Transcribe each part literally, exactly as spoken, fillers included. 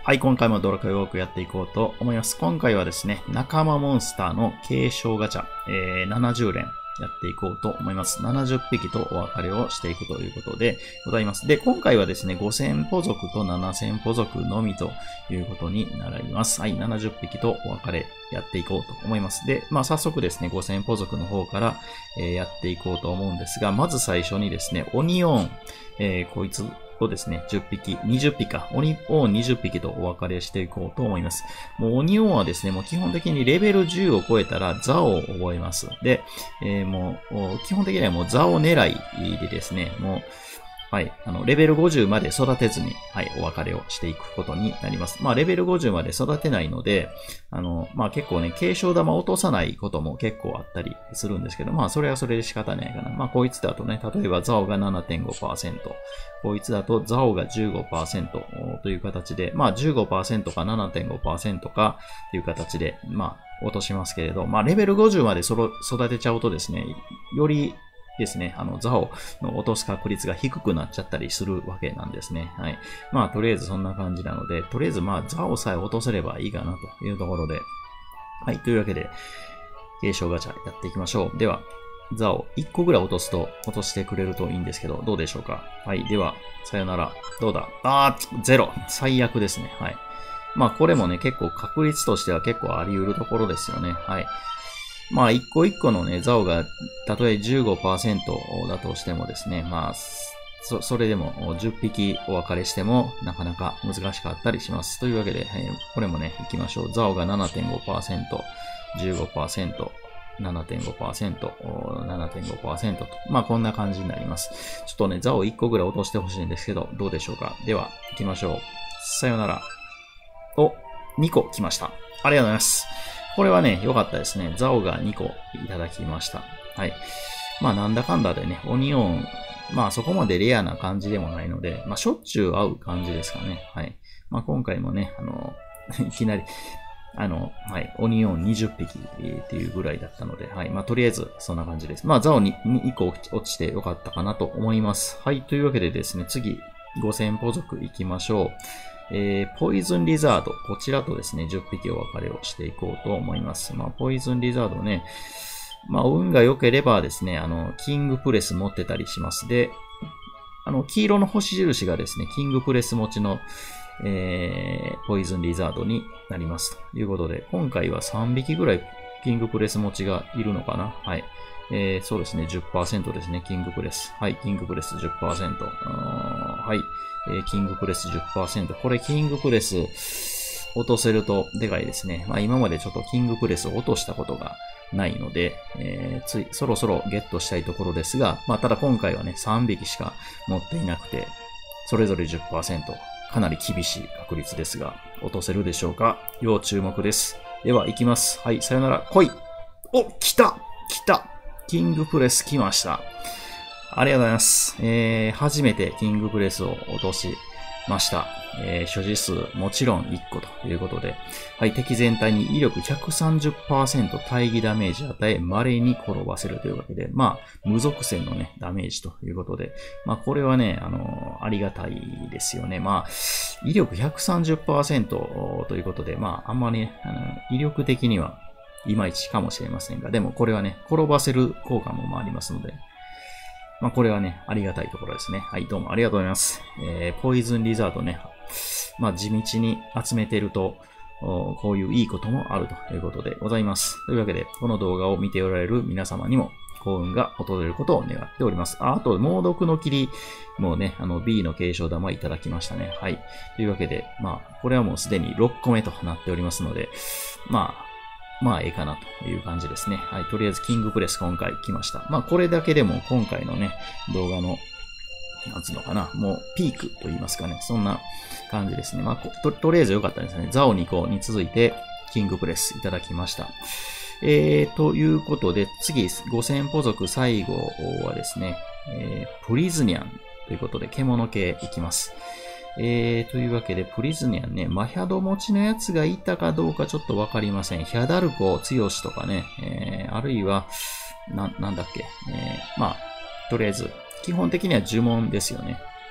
はい、今回もドラクエウォークやっていこうと思います。今回はですね、仲間モンスターの継承ガチャ、えー、ななじゅう連やっていこうと思います。ななじゅっぴきとお別れをしていくということでございます。で、今回はですね、ごせんポ族とななせんポ族のみということになります。はい、ななじゅっぴきとお別れやっていこうと思います。で、まあ早速ですね、ごせんポ族の方から、えー、やっていこうと思うんですが、まず最初にですね、オニオン、えー、こいつ、をですね、じゅっぴき、にじゅっぴきか、オニオンにじゅっぴきとお別れしていこうと思います。もうオニオンはですね、もう基本的にレベルじゅうを超えたらザを覚えます。で、えー、もう、基本的にはもうザを狙いでですね、もう、はい。あの、レベルごじゅうまで育てずに、はい、お別れをしていくことになります。まあ、レベルごじゅうまで育てないので、あの、まあ結構ね、継承玉を落とさないことも結構あったりするんですけど、まあ、それはそれで仕方ないかな。まあ、こいつだとね、例えばザオが ななてんごパーセント、こいつだとザオが じゅうごパーセント という形で、まあ、じゅうごパーセント か ななてんごパーセント かという形で、まあ、落としますけれど、まあ、レベルごじゅうまでそろ育てちゃうとですね、より、ですね。あの、ザオの落とす確率が低くなっちゃったりするわけなんですね。はい。まあ、とりあえずそんな感じなので、とりあえずまあ、ザオさえ落とせればいいかなというところで。はい。というわけで、継承ガチャやっていきましょう。では、ザオいっこぐらい落とすと、落としてくれるといいんですけど、どうでしょうか。はい。では、さよなら。どうだあー、ゼロ。最悪ですね。はい。まあ、これもね、結構確率としては結構あり得るところですよね。はい。まあ、一個一個のね、ザオが、たとえ じゅうごパーセント だとしてもですね、まあ、そ、それでもじゅっぴきお別れしても、なかなか難しかったりします。というわけで、はい、これもね、行きましょう。ザオが ななてんごパーセント、じゅうごパーセント、ななてんごパーセント、ななてんごパーセント と。まあ、こんな感じになります。ちょっとね、ザオいっこぐらい落としてほしいんですけど、どうでしょうか。では、行きましょう。さよなら。お、にこ来ました。ありがとうございます。これはね、良かったですね。ザオがにこいただきました。はい。まあなんだかんだでね、オニオン、まあそこまでレアな感じでもないので、まあしょっちゅう会う感じですかね。はい。まあ今回もね、あの、いきなり、あの、はい、オニオンにじゅっぴきっていうぐらいだったので、はい。まあとりあえずそんな感じです。まあザオにいっこ落ちて良かったかなと思います。はい。というわけでですね、次、ごせんポ族行きましょう。えー、ポイズンリザード。こちらとですね、じゅっぴきお別れをしていこうと思います。まあ、ポイズンリザードね、まあ、運が良ければですね、あの、キングプレス持ってたりします。で、あの、黄色の星印がですね、キングプレス持ちの、えー、ポイズンリザードになります。ということで、今回はさんびきぐらいキングプレス持ちがいるのかな。はい。えー、そうですね、じゅっパーセント ですね、キングプレス。はい、キングプレス じゅっパーセント。はい。えー、キングプレス じゅっパーセント。これ、キングプレス落とせるとでかいですね。まあ今までちょっとキングプレスを落としたことがないので、えー、つい、そろそろゲットしたいところですが、まあただ今回はね、さんびきしか持っていなくて、それぞれ じゅっパーセント。かなり厳しい確率ですが、落とせるでしょうか。要注目です。では、行きます。はい、さよなら。来い。お、来た来たキングプレス来ました。ありがとうございます。えー、初めてキングプレスを落としました。えー、所持数もちろんいっこということで、はい、敵全体に威力 ひゃくさんじゅっパーセント 対義ダメージ与え、稀に転ばせるというわけで、まあ、無属性のね、ダメージということで、まあ、これはね、あのー、ありがたいですよね。まあ、威力 ひゃくさんじゅっパーセント ということで、まあ、あんまりね、あの、威力的にはいまいちかもしれませんが、でもこれはね、転ばせる効果もありますので、まあこれはね、ありがたいところですね。はい、どうもありがとうございます。えー、ポイズンリザードね、まあ地道に集めていると、こういういいこともあるということでございます。というわけで、この動画を見ておられる皆様にも幸運が訪れることを願っております。あ、あと、猛毒の霧もね、あの B の継承玉いただきましたね。はい。というわけで、まあ、これはもうすでにろっこめとなっておりますので、まあ、まあ、ええかなという感じですね。はい。とりあえず、キングプレス今回来ました。まあ、これだけでも今回のね、動画の、なんつうのかな、もう、ピークと言いますかね。そんな感じですね。まあ、と、とりあえず良かったですね。ザオにこに続いて、キングプレスいただきました。えー、ということで、次、ごせんポ族最後はですね、えー、プリズニャンということで、獣系いきます。えー、というわけで、プリズニャンね、マヒャド持ちのやつがいたかどうかちょっとわかりません。ヒャダルコ、ツヨシとかね、えー、あるいは、な、なんだっけ、えー、まあ、とりあえず、基本的には呪文ですよね。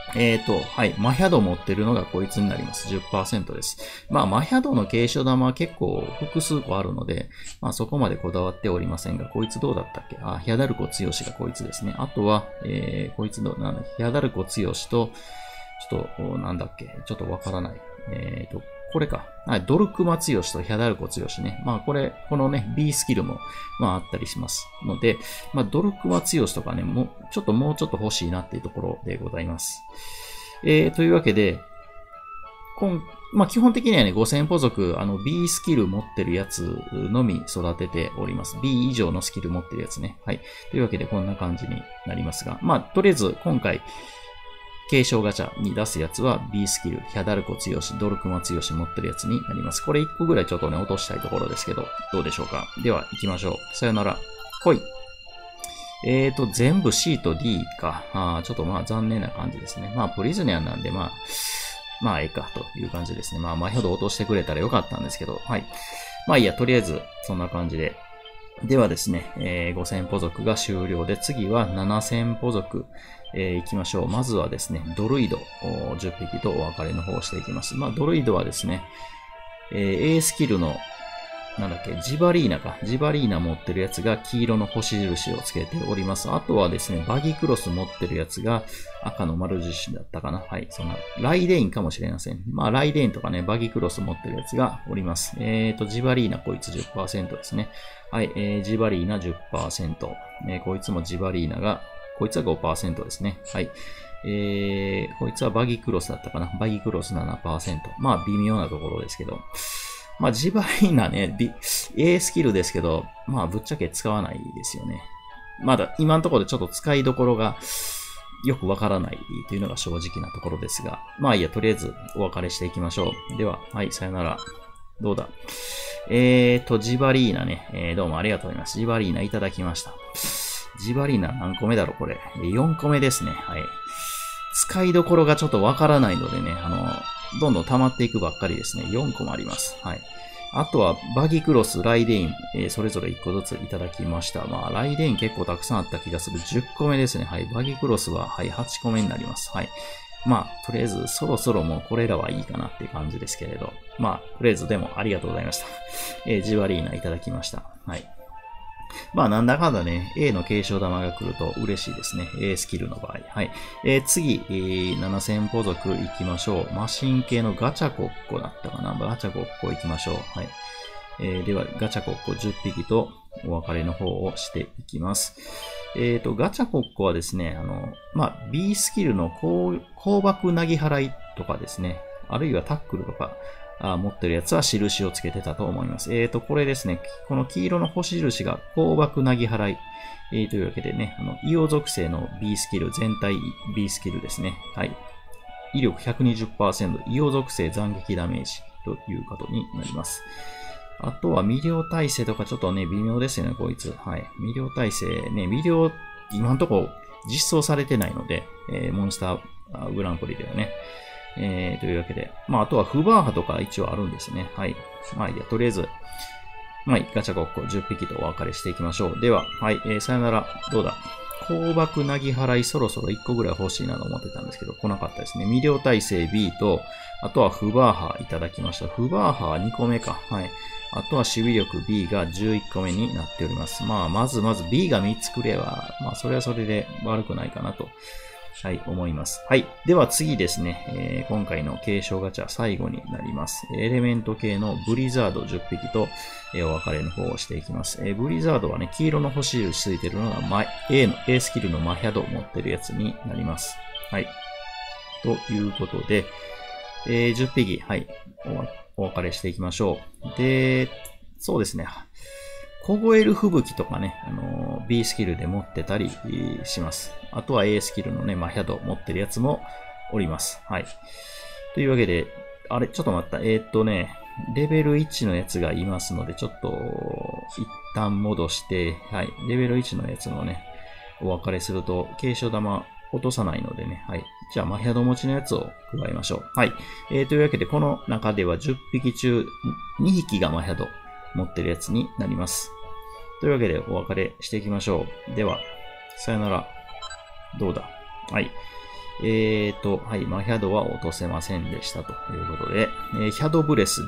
えーと、はい。マヒャド持ってるのがこいつになります。じゅっパーセント です。まあ、マヒャドの継承玉は結構複数個あるので、まあそこまでこだわっておりませんが、こいつどうだったっけ？あ、ヒャダルコ強しがこいつですね。あとは、えー、こいつどう、なんだ、ヒャダルコ強しと、ちょっと、なんだっけ？ちょっとわからない。えーと、これか。はい、ドルクマ強しとヒャダルコ強しね。まあこれ、このね、B スキルも、まああったりしますので、まあドルクマ強しとかね、もう、ちょっともうちょっと欲しいなっていうところでございます。えー、というわけで、こん、まあ基本的にはね、ごせん歩族、あの B スキル持ってるやつのみ育てております。B 以上のスキル持ってるやつね。はい。というわけでこんな感じになりますが、まあとりあえず今回、継承ガチャに出すやつは B スキル、ヒャダルコ強し、ドルクマ強し持ってるやつになります。これいっこぐらいちょっとね、落としたいところですけど、どうでしょうか。では、行きましょう。さよなら。来い。えーと、全部 C と D か。あちょっとまあ残念な感じですね。まあ、プリズニアンなんで、まあ、まあ、ええか、という感じですね。まあ、前ほど落としてくれたらよかったんですけど、はい。まあいいや、とりあえず、そんな感じで。ではですね、えー、ごせん歩族が終了で、次はななせん歩族。えー、行きましょう。まずはですね、ドルイドじゅっぴきとお別れの方をしていきます。まあ、ドルイドはですね、えー、A スキルの、なんだっけ、ジバリーナか。ジバリーナ持ってるやつが黄色の星印をつけております。あとはですね、バギクロス持ってるやつが赤の丸印だったかな。はい、そんな、ライデインかもしれません。まあ、ライデインとかね、バギクロス持ってるやつがおります。えーと、ジバリーナこいつ じゅっパーセント ですね。はい、えー、ジバリーナ じゅっパーセント。えー、こいつもジバリーナが、こいつは ごパーセント ですね。はい。えー、こいつはバギクロスだったかな。バギクロス ななパーセント。まあ、微妙なところですけど。まあ、ジバリーナね、A スキルですけど、まあ、ぶっちゃけ使わないですよね。まだ、今のところでちょっと使いどころがよくわからないというのが正直なところですが、まあいいや、とりあえずお別れしていきましょう。では、はい、さよなら。どうだえーと、ジバリーナね、えー、どうもありがとうございます。ジバリーナいただきました。ジバリーナ何個目だろこれ。よんこめですね。はい。使いどころがちょっとわからないのでね、あの、どんどん溜まっていくばっかりですね。よんこもあります。はい。あとは、バギクロス、ライデイン、えー、それぞれいっこずついただきました。まあ、ライデイン結構たくさんあった気がする。じゅっこめですね。はい。バギクロスは、はい、はちこめになります。はい。まあ、とりあえず、そろそろもうこれらはいいかなっていう感じですけれど。まあ、とりあえずでもありがとうございました。えー、ジワリーナいただきました。はい。まあ、なんだかんだね、A の継承玉が来ると嬉しいですね。A スキルの場合。はい。えー、次、えー、ななせん歩族行きましょう。マシン系のガチャコッコだったかな。ガチャコッコ行きましょう。はい。えー、では、ガチャコッコじゅっぴきとお別れの方をしていきます。えっと、ガチャコッコはですね、あの、まあ、B スキルの高爆なぎ払いとかですね、あるいはタックルとか、あ持ってるやつは印をつけてたと思います。えっと、これですね、この黄色の星印が高爆なぎ払い、えー、というわけでね、あの、硫黄属性の B スキル、全体 B スキルですね。はい。威力 ひゃくにじゅっパーセント、硫黄属性斬撃ダメージということになります。あとは、魅了耐性とかちょっとね、微妙ですよね、こいつ。はい。魅了耐性、ね、魅了、今のところ実装されてないので、えー、モンスターグランプリではね。えー、というわけで。まあ、あとは、フバーハとか一応あるんですね。はい。まあ、いや、とりあえず、まあ、ガチャごっこじゅっぴきとお別れしていきましょう。では、はい、えー、さよなら。どうだ高爆なぎ払いそろそろいっこぐらい欲しいなと思ってたんですけど、来なかったですね。魅了耐性 B と、あとはフバーハいただきました。フバーハはにこめか。はい。あとは守備力 B がじゅういっこめになっております。まあ、まずまず B がみっつくれば、まあ、それはそれで悪くないかなと、はい、思います。はい。では次ですね、えー、今回の継承ガチャ最後になります。エレメント系のブリザードじゅっぴきと、えー、お別れの方をしていきます。えー、ブリザードはね、黄色の星印ついてるのが A の A スキルのマヒャドを持ってるやつになります。はい。ということで、えー、じゅっぴき、はい、お、お別れしていきましょう。で、そうですね。凍える吹雪とかね、あのー、B スキルで持ってたりします。あとは A スキルのね、マヒャド持ってるやつもおります。はい。というわけで、あれ、ちょっと待った。えー、っとね、レベルいちのやつがいますので、ちょっと、一旦戻して、はい。レベルいちのやつのね、お別れすると、継承玉落とさないのでね、はい。じゃあ、マヒャド持ちのやつを加えましょう。はい。えー、というわけで、この中ではじゅっぴき中にひきがマヒャド持ってるやつになります。というわけでお別れしていきましょう。では、さよなら。どうだはい。 えーと、はい、まあ、ヒャドは落とせませんでしたということで、えー、ヒャドブレス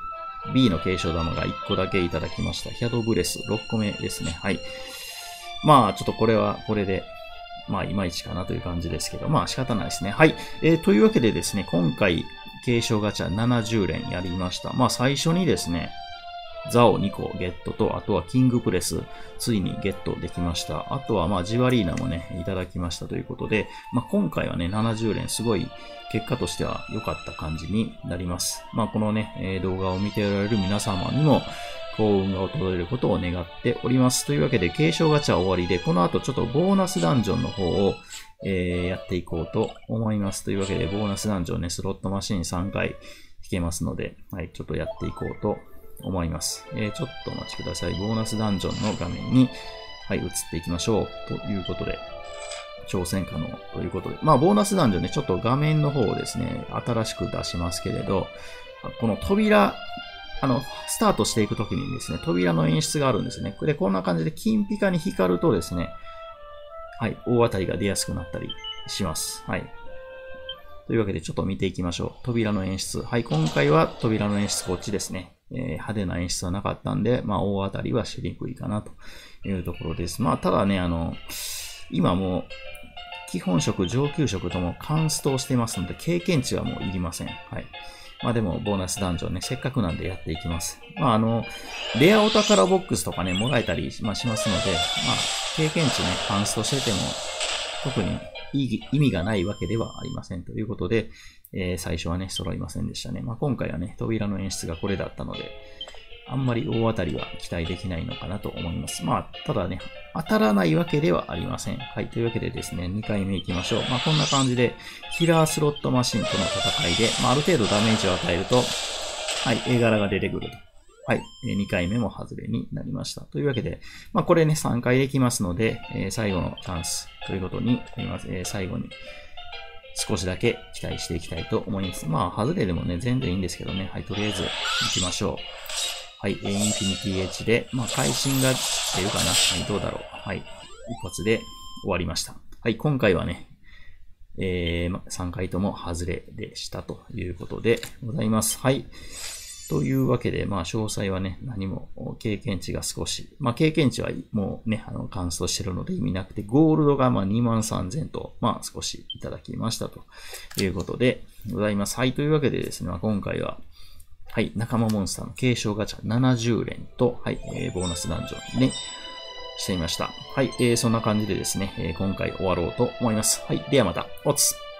B、B の継承玉がいっこだけいただきました。ヒャドブレスろっこめですね。はい。まあ、ちょっとこれは、これで、まあ、いまいちかなという感じですけど、まあ、仕方ないですね。はい。えー、というわけでですね、今回、継承ガチャななじゅうれんやりました。まあ、最初にですね、ザオにこゲットと、あとはキングプレス、ついにゲットできました。あとは、まあ、ジワリーナもね、いただきましたということで、まあ、今回はね、ななじゅうれん、すごい、結果としては良かった感じになります。まあ、このね、えー、動画を見ておられる皆様にも、幸運が訪れることを願っております。というわけで、継承ガチャ終わりで、この後ちょっとボーナスダンジョンの方を、えー、やっていこうと思います。というわけで、ボーナスダンジョンね、スロットマシンさんかい引けますので、はい、ちょっとやっていこうと思います。えー、ちょっとお待ちください。ボーナスダンジョンの画面に、はい、移っていきましょう。ということで、挑戦可能ということで。まあ、ボーナスダンジョンね、ちょっと画面の方をですね、新しく出しますけれど、この扉、あの、スタートしていくときにですね、扉の演出があるんですね。で、こんな感じで金ピカに光るとですね、はい、大当たりが出やすくなったりします。はい。というわけで、ちょっと見ていきましょう。扉の演出。はい、今回は扉の演出こっちですね。えー、派手な演出はなかったんで、まあ、大当たりはしにくいかなというところです。まあ、ただね、あの、今もう、基本色、上級色ともカンストをしていますので、経験値はもういりません。はい。まあでも、ボーナスダンジョンね、せっかくなんでやっていきます。まああの、レアお宝ボックスとかね、もらえたり、まあ、しますので、まあ、経験値ね、カンストしてても、特に意味がないわけではありませんということで、えー、最初はね、揃いませんでしたね。まあ今回はね、扉の演出がこれだったので、あんまり大当たりは期待できないのかなと思います。まあ、ただね、当たらないわけではありません。はい。というわけでですね、にかいめ行きましょう。まあ、こんな感じで、キラースロットマシンとの戦いで、まあ、ある程度ダメージを与えると、はい、絵柄が出てくると。はい。にかいめも外れになりました。というわけで、まあ、これね、さんかいできますので、えー、最後のチャンスということになります。えー、最後に、少しだけ期待していきたいと思います。まあ、外れでもね、全然いいんですけどね。はい、とりあえず行きましょう。はい、インフィニティエッジで、まあ、会心が出るかな。はい、どうだろう。はい、一発で終わりました。はい、今回はね、えー、さんかいとも外れでしたということでございます。はい。というわけで、まあ、詳細はね、何も経験値が少し、まあ、経験値はもうね、あの、カンストしてるので意味なくて、ゴールドがまあにまんさんぜんと、まあ、少しいただきましたということでございます。はい、というわけでですね、まあ、今回は、はい。仲間モンスターの継承ガチャななじゅうれんと、はい。えー、ボーナスダンジョンね、してみました。はい。えー、そんな感じでですね、えー、今回終わろうと思います。はい。ではまた、おつ。